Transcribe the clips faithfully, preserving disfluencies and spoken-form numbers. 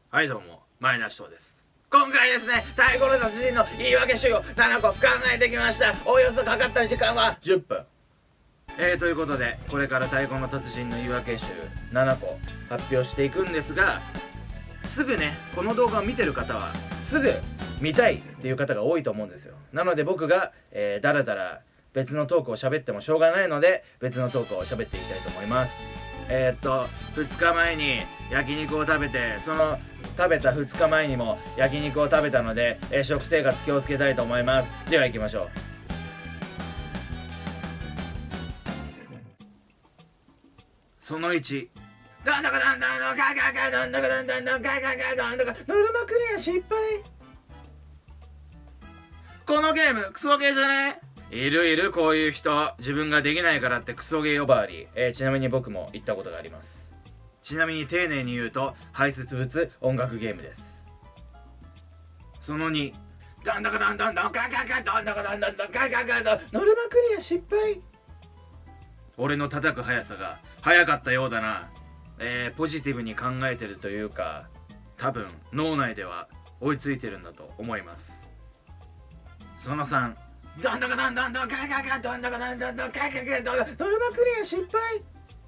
はいどうも、前田翔です。今回ですね、太鼓の達人の言い訳集をななこ考えてきました。おおよそかかった時間はじゅっぷん。えー、ということで、これから太鼓の達人の言い訳集ななこ発表していくんですが、すぐね、この動画を見てる方は、すぐ見たいっていう方が多いと思うんですよ。なので僕が、えー、だらだら別のトークを喋ってもしょうがないので、別のトークを喋っていきたいと思います。えー、っとふつかまえに焼肉を食べて、その食べたふつかまえにも焼肉を食べたので、えー、食生活気をつけたいと思います。では行きましょう。そのいち、どんどこどんどんどんかかかどんどこどんどんどんかかかどんどこノルマクリア失敗。このゲームクソゲーじゃねえ？いるいる、こういう人。自分ができないからってクソゲー呼ばわり。えー、ちなみに僕も言ったことがあります。ちなみに丁寧に言うと排泄物音楽ゲームです。そのに、どんどこどんどんどんかかかどんどこどんどんどんかかかどんノルマクリア失敗。俺の叩く速さが速かったようだな。えー、ポジティブに考えてるというか、多分脳内では追いついてるんだと思います。そのさん、どんどこどんどんどんかかかどんどこどんどんどんかかかどんノルマクリア失敗。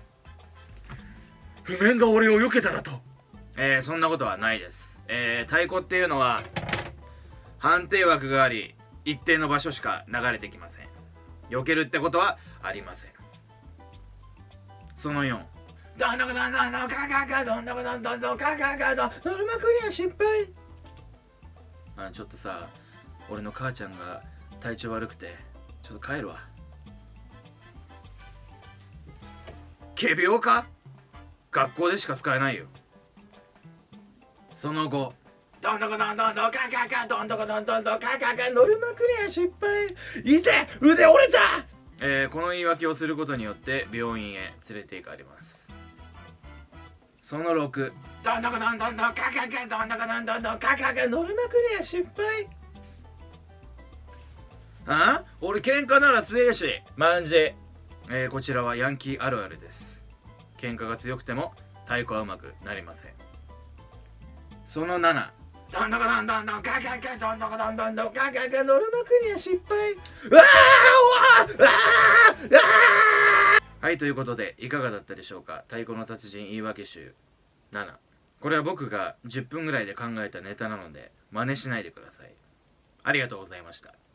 譜面が俺を避けたらと。えー、そんなことはないです。えー、太鼓っていうのは判定枠があり、一定の場所しか流れてきません。避けるってことはありません。そのよん、どんどこどんどんどんかかかどんどこどんどんどんかかかどんノルマクリア失敗。あ、ちょっとさ、俺の母ちゃんが体調悪くてちょっと帰るわ。仮病か？学校でしか使えないよ。その後、どんどこどんどんどんかかかどんどこどんどんどんかかかノルマクリア失敗。いて、腕折れた。えー、この言い訳をすることによって病院へ連れて行かれます。そのろく、どんどこどんどんどんかかかどんどこどんどんどんかかかノルマクリア失敗。あ？俺喧嘩なら強えしマンジ。えー、こちらはヤンキーあるあるです。喧嘩が強くても太鼓はうまくなりません。そのなな、どんどこどんどんどんかかかどんどこどんどんどんかかかノルマクリア失敗。うわーうわーうわー。はい、ということでいかがだったでしょうか。太鼓の達人言い訳集なな。これは僕がじゅっぷんぐらいで考えたネタなので真似しないでください。ありがとうございました。